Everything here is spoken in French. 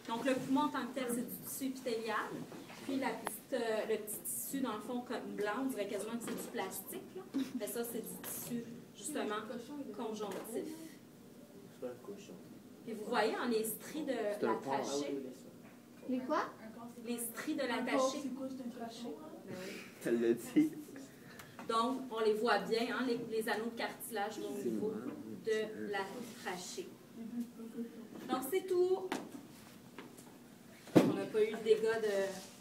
Donc, le poumon en tant que tel, c'est du tissu épithélial. Puis, le petit tissu, dans le fond, comme blanc, on dirait quasiment que c'est du plastique. Là. Mais ça, c'est du tissu, justement, conjonctif. Et vous voyez, en les stries de la trachée. Les quoi? Les stries de la trachée. Ça l'a dit. Donc, on les voit bien, hein, les anneaux de cartilage au niveau de la trachée. Donc, c'est tout. On n'a pas eu de dégâts de